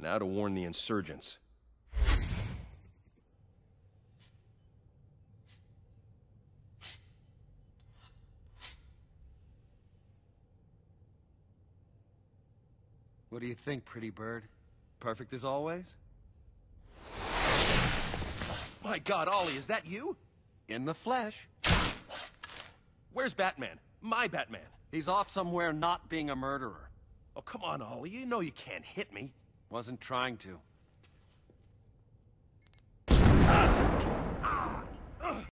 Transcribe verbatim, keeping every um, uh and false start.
Now to warn the insurgents. What do you think, pretty bird? Perfect as always? My God, Ollie, is that you? In the flesh. Where's Batman? My Batman. He's off somewhere not being a murderer. Oh, come on, Ollie. You know you can't hit me. Wasn't trying to.